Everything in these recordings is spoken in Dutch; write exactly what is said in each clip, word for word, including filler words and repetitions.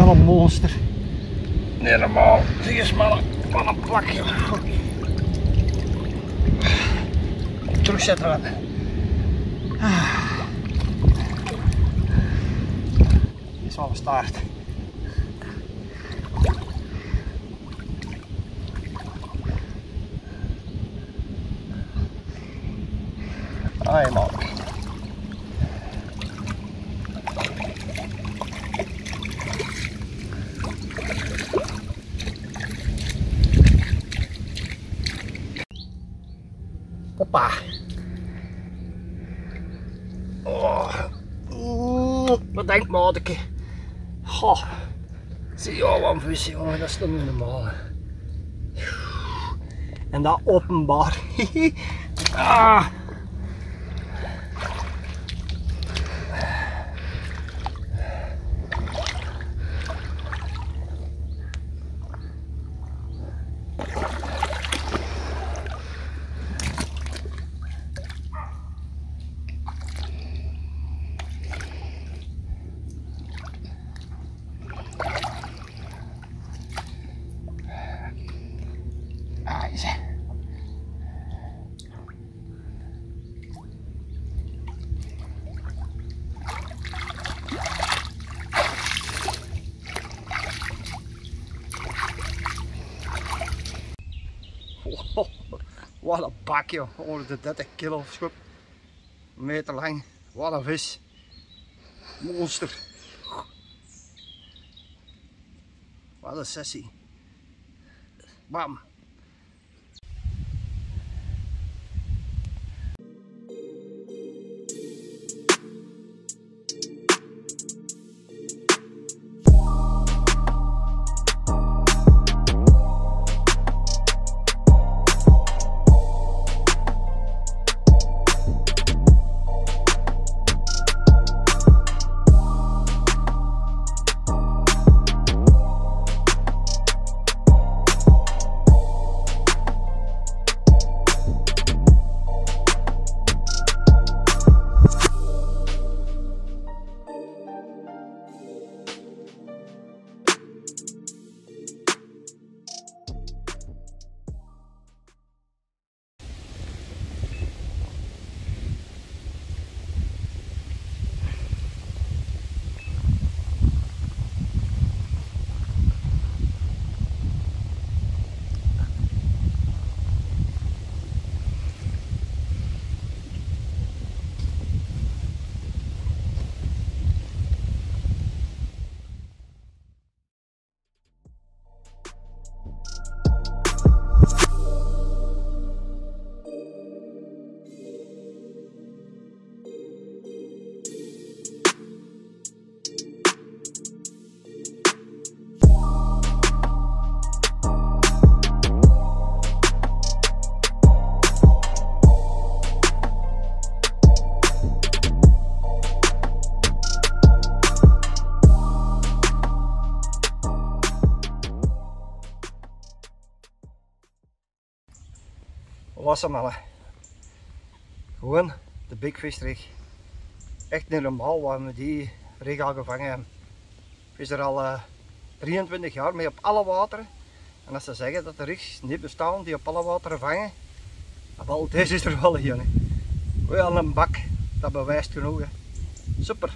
Wat een monster. Nee, normaal. Zie eens mannen. Wat een plakje. Terugzetten we. Dit is wel een staart. Ai man. Hoppa. Oh. Oeh, wat denkt maatje? Goh. Zie je al wat een vis, jongen, dat is toch niet normaal. En dat openbaar. Ah. Oh, wat een bak joh, onder de dertig kilo schop, een meter lang, wat een vis, monster, wat een sessie, bam. Wassen mannen. Gewoon de big fish rig. Echt niet normaal waar we die rig al gevangen hebben. Ik is er al uh, drieëntwintig jaar mee op alle wateren. En als ze zeggen dat de rigs niet bestaan die op alle wateren vangen, wel, deze is er wel een. Wel een bak, dat bewijst genoeg. Hè. Super.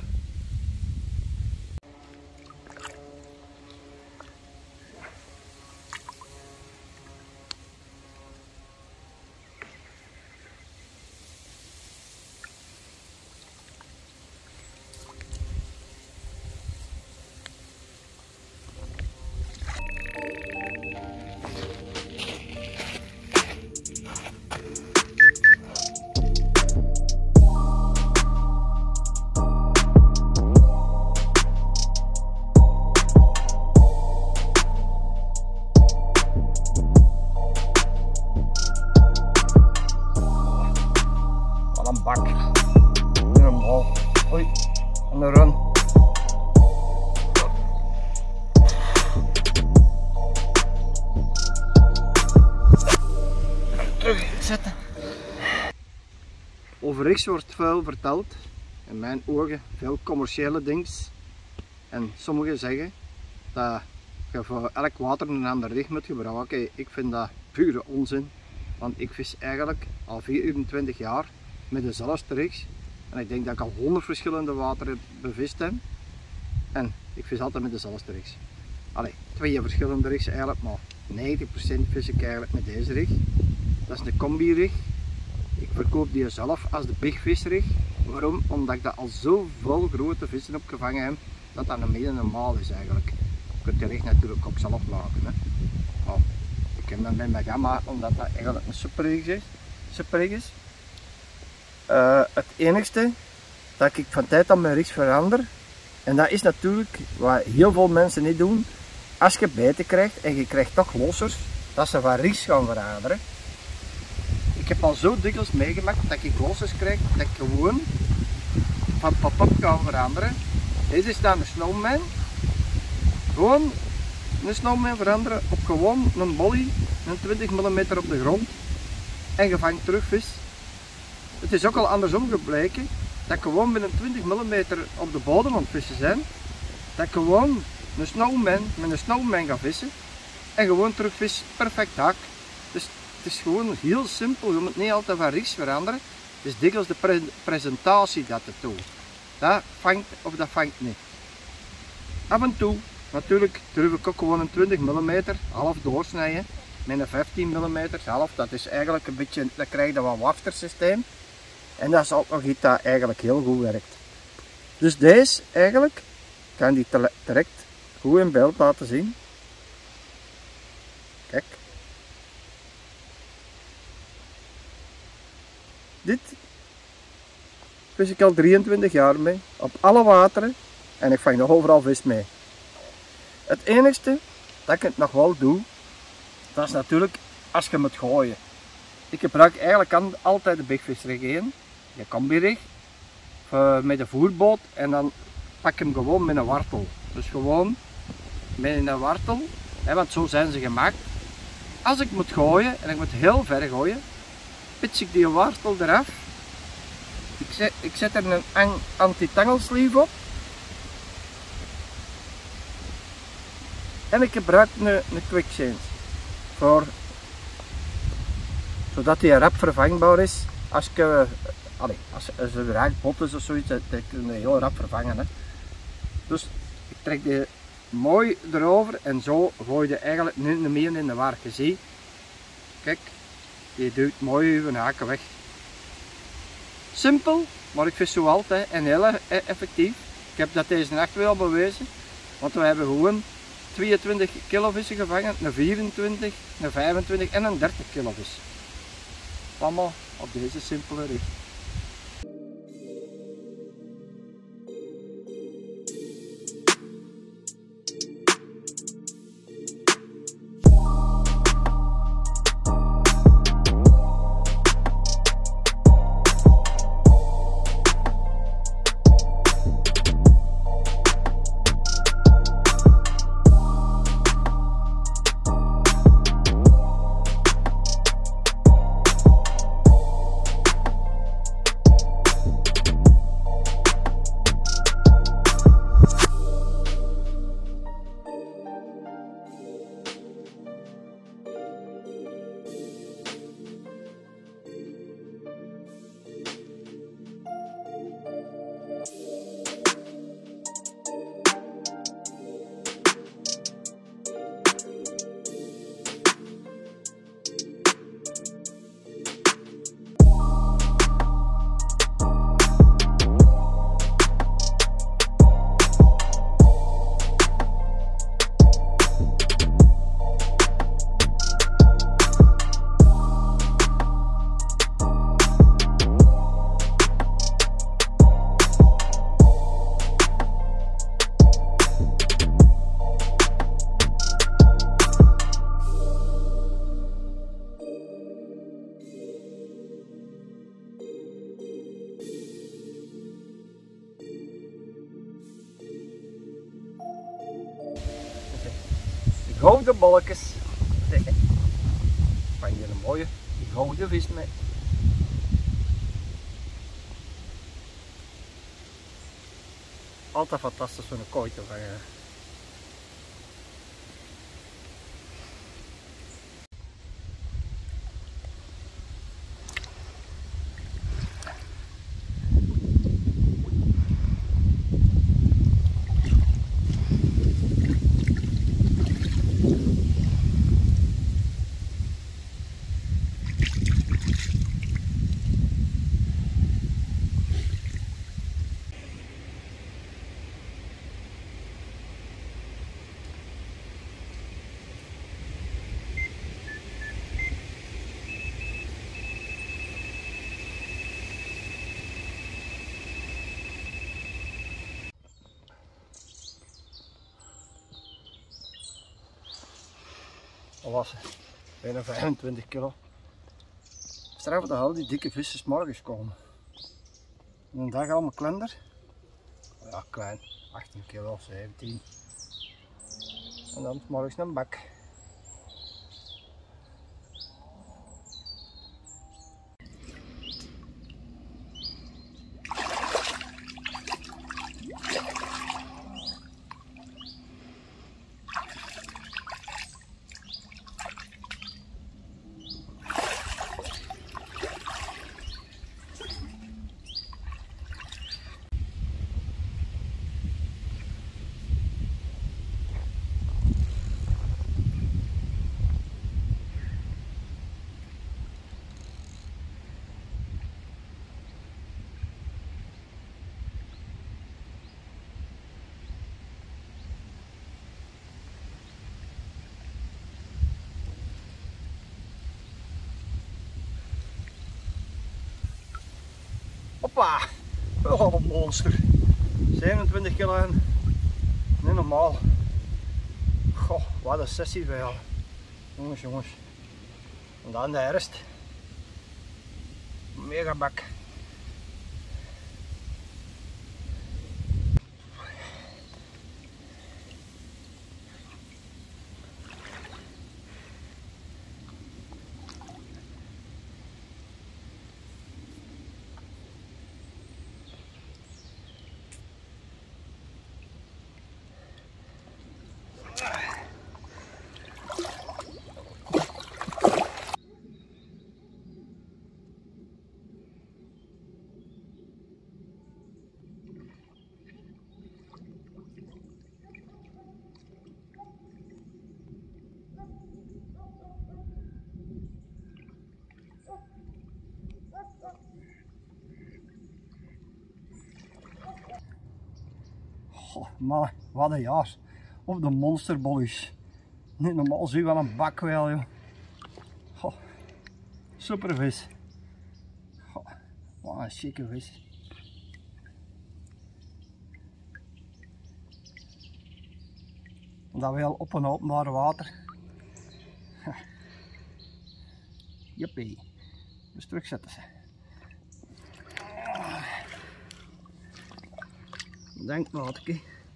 Een bak. Hier een bal. Oei. En een run. Terugzetten. Over rigs wordt veel verteld. In mijn ogen veel commerciële dings. En sommigen zeggen dat je voor elk water een ander richt moet gebruiken. Ik vind dat pure onzin, want ik vis eigenlijk al vierentwintig jaar met dezelfde rigs. En ik denk dat ik al honderd verschillende wateren bevist heb. En ik vis altijd met dezelfde rigs. Allee, twee verschillende rigs eigenlijk, maar negentig procent vis ik eigenlijk met deze rig. Dat is de combi rig. Ik verkoop die zelf als de big fish rig. Waarom? Omdat ik dat al zoveel grote vissen heb gevangen heb, dat dat een beetje normaal is eigenlijk. Je kunt die rig natuurlijk ook zelf maken. Hè. Oh, ik heb dat met mijn gamma, omdat dat eigenlijk een superrig is. Superrig is. Uh, het enigste dat ik van tijd aan mijn rigs verander, en dat is natuurlijk wat heel veel mensen niet doen, als je bijten krijgt en je krijgt toch lossers, dat ze van rigs gaan veranderen. Ik heb al zo dikwijls meegemaakt dat ik lossers krijg, dat ik gewoon van pop-up ga veranderen. Deze is dan een snowman. Gewoon een snowman veranderen op gewoon een bolly, een twintig millimeter op de grond. En je vangt terug vis. Het is ook al andersom gebleken, dat ik gewoon met een twintig millimeter op de bodem aan het vissen zijn. Dat ik gewoon een snowman met een snowman ga vissen. En gewoon terug vis perfect haak. Dus het is gewoon heel simpel, je moet niet altijd van rigs veranderen. Het is dikwijls de pre presentatie dat het doet. Dat vangt of dat vangt niet. Af en toe, natuurlijk durf ik ook gewoon een twintig millimeter half doorsnijden. Met een vijftien millimeter half, dat is eigenlijk een beetje, dan krijg je wat waftersysteem. En dat is ook nog iets dat eigenlijk heel goed werkt. Dus deze eigenlijk, kan die direct goed in beeld laten zien. Kijk. Dit vis ik al drieëntwintig jaar mee, op alle wateren, en ik vang nog overal vis mee. Het enigste dat ik het nog wel doe, dat is natuurlijk als je moet gooien. Ik gebruik eigenlijk altijd de big fish rig één, de combi rig, met de voerboot, en dan pak ik hem gewoon met een wartel. Dus gewoon met een wartel, hè, want zo zijn ze gemaakt. Als ik moet gooien, en ik moet heel ver gooien, pits ik die wartel eraf. Ik zet, ik zet er een anti-tangle op. En ik gebruik een, een quick change. Voor, zodat die rap vervangbaar is. Als ik, uh, allez, als, als er raakt bot is of zoiets, dan kun je heel rap vervangen. Hè. Dus ik trek die mooi erover en zo gooi je eigenlijk niet meer in de war. Je ziet, kijk, die duwt mooi uw haken weg. Simpel, maar ik vis zo altijd en heel effectief. Ik heb dat deze nacht wel bewezen, want we hebben gewoon tweeëntwintig kilo vissen gevangen, een vierentwintig, een vijfentwintig en een dertig kilo vis. Allemaal op deze simpele rig. Gouden bolletjes. Vang je een mooie gouden vis mee. Altijd fantastisch om een kooi te vangen. Wat was het? Bijna vijfentwintig kilo. Straf dat al die dikke vissen 's morgens komen. En een dag allemaal kleiner. Ja, klein. achttien kilo, zeventien. En dan 's morgens een bak. Hoppa! Oh, een monster. zevenentwintig kilo en niet normaal. Goh, wat een sessie bij jou. Jongens, jongens. En dan de rest. Mega bak. Oh, maar wat een jaar. Op de monsterbollies. Niet normaal, zie je wel een bak wel, joh. Oh, super vis. Oh, wat een chique vis. Dat wel op een openbaar water. Jippie. Dus terugzetten ze. Denk maatje.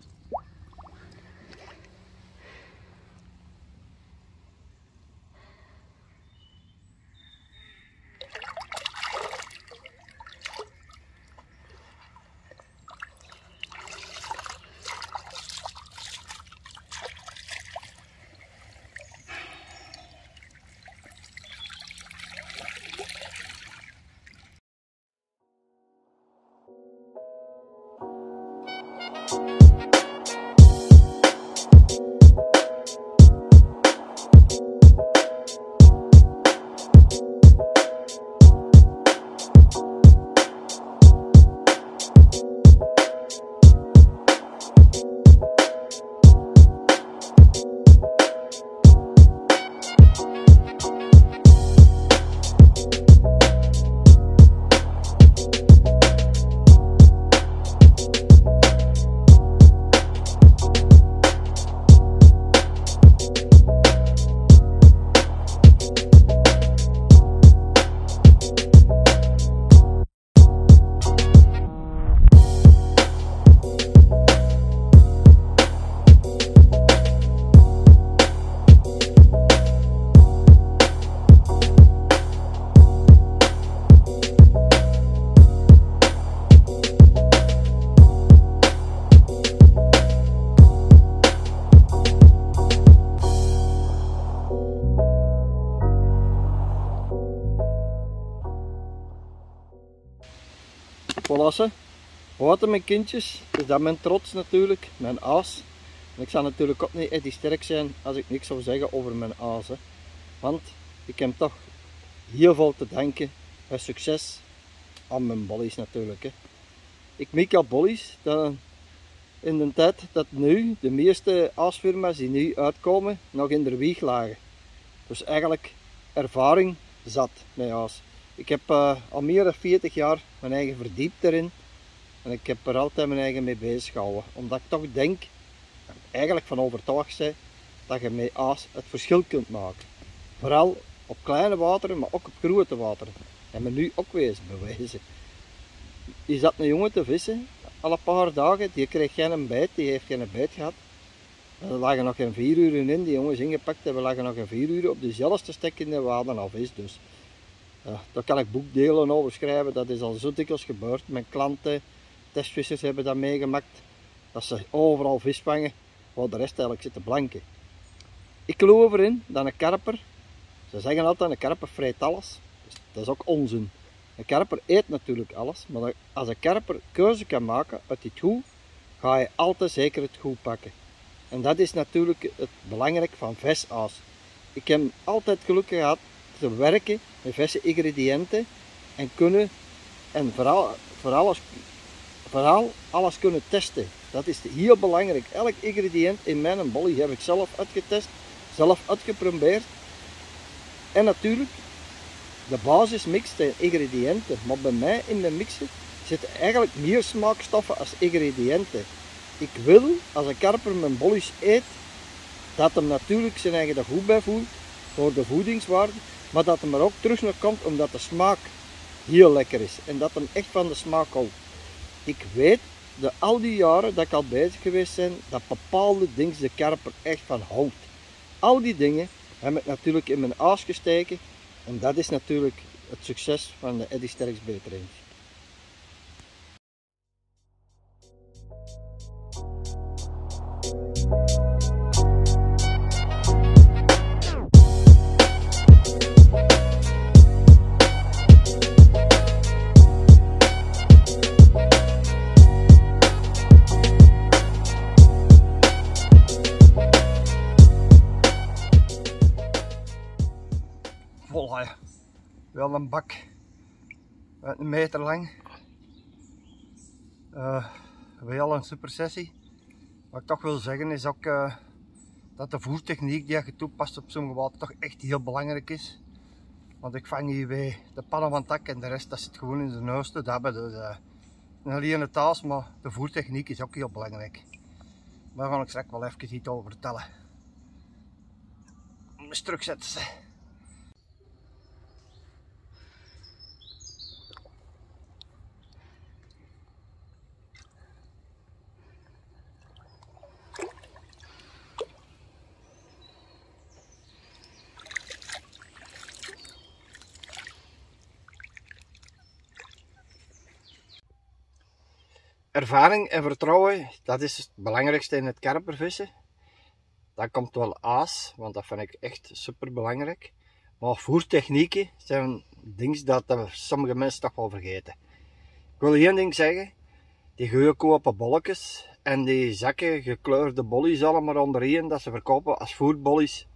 Volassen, water mijn kindjes, dus dat mijn trots natuurlijk, mijn aas. En ik zal natuurlijk ook niet echt sterk zijn als ik niks zou zeggen over mijn aas. Hè. Want ik heb toch heel veel te danken bij succes aan mijn bollies natuurlijk. Hè. Ik maak al bollies dat in de tijd dat nu de meeste aasfirma's die nu uitkomen nog in de wieg lagen. Dus eigenlijk ervaring zat met aas. Ik heb uh, al meer dan veertig jaar mijn eigen verdiept erin en ik heb er altijd mijn eigen mee bezig gehouden. Omdat ik toch denk, eigenlijk van overtuigd ben, dat je met aas het verschil kunt maken. Vooral op kleine wateren, maar ook op grote wateren. Dat hebben we nu ook weer bewezen. Die zat een jongen te vissen, al een paar dagen, die kreeg geen bijt, die heeft geen bijt gehad. Er lagen nog geen vier uur in, die jongens ingepakt hebben, lagen nog geen vier uur op dezelfde stek in de water al vis. Dus ja, daar kan ik boekdelen over schrijven, dat is al zo dikwijls gebeurd. Mijn klanten, testvissers hebben dat meegemaakt, dat ze overal vis vangen, waar de rest eigenlijk zit te blanken. Ik geloof erin dat een karper, ze zeggen altijd een karper vreet alles, dus dat is ook onzin. Een karper eet natuurlijk alles, maar als een karper keuze kan maken uit dit goed, ga je altijd zeker het goed pakken. En dat is natuurlijk het belangrijk van visaas. Ik heb altijd geluk gehad te werken met verse ingrediënten en kunnen en vooral, voor alles, vooral alles kunnen testen. Dat is heel belangrijk. Elk ingrediënt in mijn bolly heb ik zelf uitgetest, zelf uitgeprobeerd. En natuurlijk, de basismix zijn ingrediënten, maar bij mij in mijn mixen zitten eigenlijk meer smaakstoffen als ingrediënten. Ik wil, als een karper mijn bollies eet, dat hem natuurlijk zijn eigen er goed bij voelt, voor de voedingswaarde, maar dat hem er ook terug naar komt omdat de smaak heel lekker is en dat hem echt van de smaak houdt. Ik weet, de al die jaren dat ik al bezig geweest ben, dat bepaalde dingen de karper echt van houdt. Al die dingen heb ik natuurlijk in mijn aas gesteken en dat is natuurlijk het succes van de Eddy Sterks Bait Range. Voilà, wel een bak uit een meter lang. Uh, wel een super sessie. Wat ik toch wil zeggen is ook uh, dat de voertechniek die je toepast op zo'n water toch echt heel belangrijk is. Want ik vang hier weer de pannen van tak en de rest dat zit gewoon in de neus te dabben. Dus uh, niet alleen het taas, maar de voertechniek is ook heel belangrijk. Daar ga ik straks wel even iets over vertellen. Eens terugzetten ze. Ervaring en vertrouwen, dat is het belangrijkste in het karpervissen. Dat komt wel aas, want dat vind ik echt super belangrijk. Maar voertechnieken zijn dingen dat sommige mensen toch wel vergeten. Ik wil één ding zeggen, die goedkope bolletjes en die zakken gekleurde bollies allemaal onderheen dat ze verkopen als voerbollies,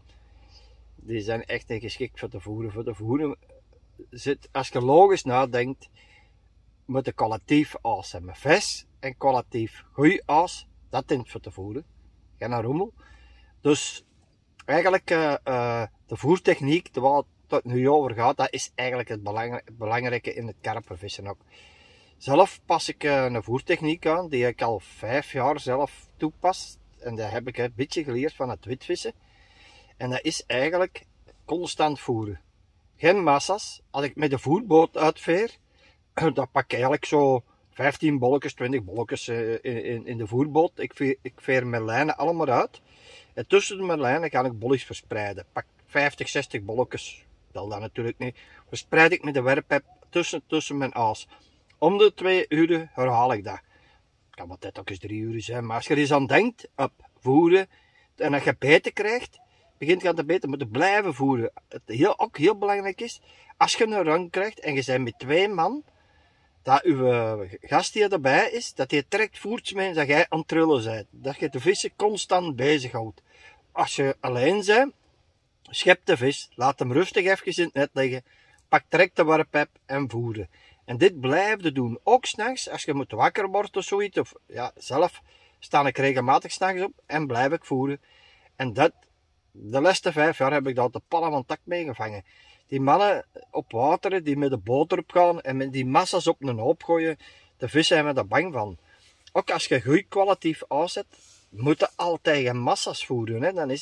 die zijn echt niet geschikt voor te voeren. Voor te voeren zit, als je logisch nadenkt, moet een kwalitatief aas zijn. Met vis en kwalitatief goeie aas, dat dient voor te voeren. Geen rommel. Dus eigenlijk uh, uh, de voertechniek, waar het nu over gaat, dat is eigenlijk het belangrijk, belangrijke in het karpervissen ook. Zelf pas ik uh, een voertechniek aan, die ik al vijf jaar zelf toepas. En dat heb ik een beetje geleerd van het witvissen. En dat is eigenlijk constant voeren. Geen massa's. Als ik met de voerboot uitveer, dan pak ik eigenlijk zo vijftien bolletjes, twintig bolletjes in, in, in de voerboot. Ik veer, ik veer mijn lijnen allemaal uit. En tussen mijn lijnen ga ik bolletjes verspreiden. Pak vijftig, zestig bolletjes, dat dan natuurlijk niet. Verspreid ik met de werppijp tussen, tussen mijn aas. Om de twee uur herhaal ik dat. Kan wat tijd ook eens drie uur zijn, maar als je er eens aan denkt, op voeren, en als je beten krijgt, begint je aan te beten, moet je blijven voeren. Het heel, ook heel belangrijk is, als je een rang krijgt en je bent met twee man, dat uw gast die erbij is, dat hij trekt voert mee dat jij aan het trillen bent. Dat je de vissen constant bezighoudt. Als je alleen bent, schep de vis, laat hem rustig even in het net liggen, pak direct de werppijp en voeren. En dit blijf doen. Ook s'nachts, als je moet wakker worden of zoiets, of ja, zelf sta ik regelmatig s'nachts op en blijf ik voeren. En dat, de laatste vijf jaar heb ik dat de pannen van tak meegevangen. Die mannen op water die met de boot erop gaan en met die massa's op een hoop gooien, de vissen zijn we er bang van. Ook als je goed kwalitatief aanzet, moet je altijd geen massa's voeren. Hè. Dan is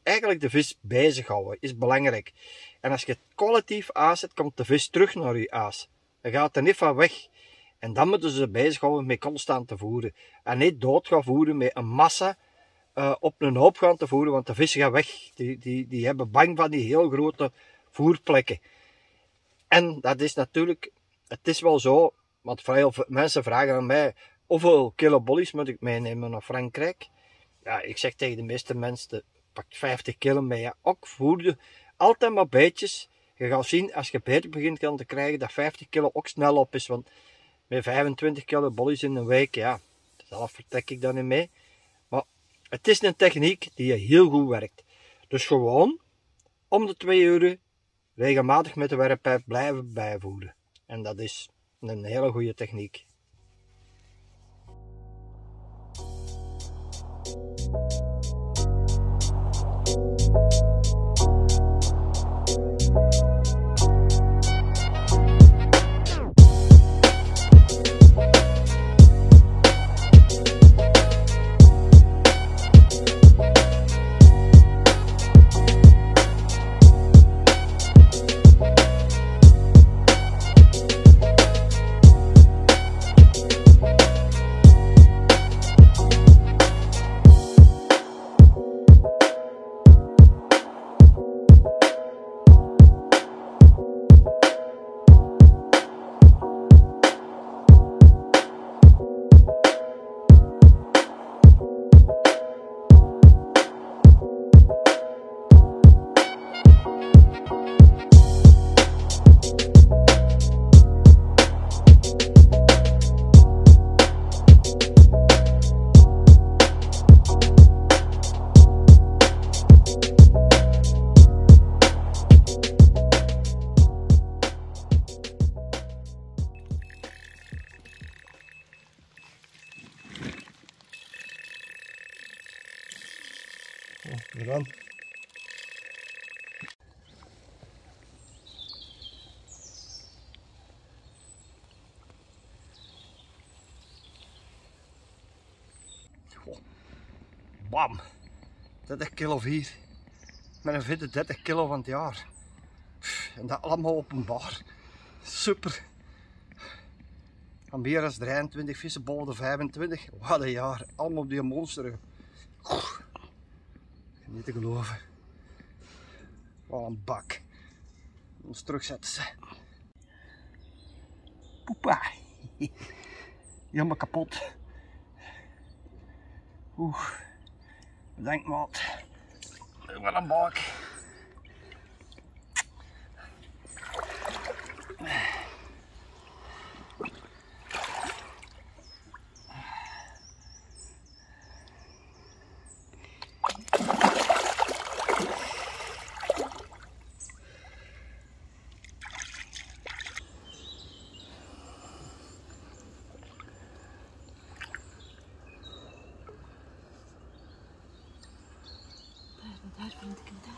eigenlijk de vis bezighouden, is belangrijk. En als je het collectief aanzet, komt de vis terug naar je aas. Dan gaat er niet van weg. En dan moeten ze bezighouden met constant te voeren. En niet dood gaan voeren met een massa uh, op een hoop gaan te voeren, want de vissen gaan weg. Die, die, die hebben bang van die heel grote voerplekken. En dat is natuurlijk, het is wel zo, want veel mensen vragen aan mij, hoeveel kilo bollies moet ik meenemen naar Frankrijk? Ja, ik zeg tegen de meeste mensen, pak vijftig kilo mee. Ja. Ook voerde altijd maar beetjes. Je gaat zien, als je beter begint gaan te krijgen, dat vijftig kilo ook snel op is. Want met vijfentwintig kilo bollies in een week, ja, zelf vertrek ik daar niet mee. Maar het is een techniek die heel goed werkt. Dus gewoon, om de twee uur, regelmatig met de werppijp blijven bijvoeren. En dat is een hele goede techniek. Weer aan. Bam! dertig kilo vier. Met een vette dertig kilo van het jaar. En dat allemaal openbaar. Super! Van meer dan drieëntwintig vissen boven de vijfentwintig. Wat een jaar. Allemaal op die monsteren. Niet te geloven. Wat een bak. Ons terugzetten ze. Poepa. Helemaal kapot. Oeh. Bedankt maat. Wat een bak. Daar vind ik hem daar.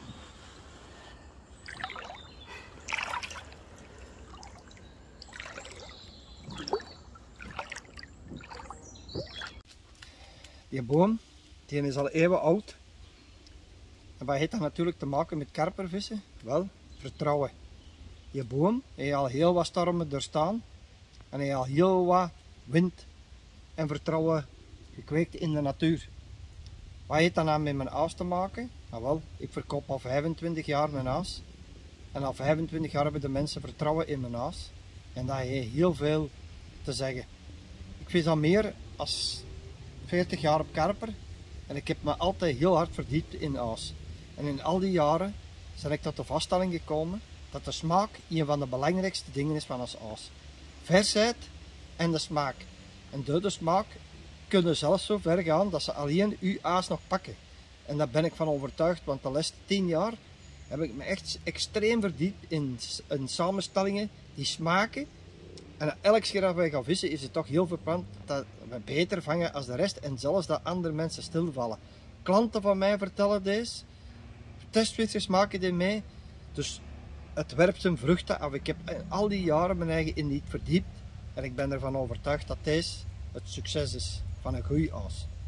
Die boom, die is al eeuwen oud. En wat heeft dat natuurlijk te maken met karpervissen? Wel, vertrouwen. Die boom heeft al heel wat stormen doorstaan. En heeft al heel wat wind en vertrouwen gekweekt in de natuur. Wat heeft dat nou met mijn aas te maken? Nou wel, ik verkoop al vijfentwintig jaar mijn aas. En al vijfentwintig jaar hebben de mensen vertrouwen in mijn aas. En dat heeft heel veel te zeggen. Ik vis al meer dan veertig jaar op karper. En ik heb me altijd heel hard verdiept in aas. En in al die jaren ben ik tot de vaststelling gekomen dat de smaak een van de belangrijkste dingen is van ons aas. Versheid en de smaak. En door de smaak kunnen zelfs zo ver gaan dat ze alleen uw aas nog pakken. En daar ben ik van overtuigd, want de laatste tien jaar heb ik me echt extreem verdiept in, in samenstellingen die smaken. En elke keer dat wij gaan vissen is het toch heel verpand dat we beter vangen als de rest en zelfs dat andere mensen stilvallen. Klanten van mij vertellen deze, testvissers maken dit mee, dus het werpt zijn vruchten af. Ik heb al die jaren mijn eigen in niet verdiept en ik ben ervan overtuigd dat deze het succes is van een goede aas.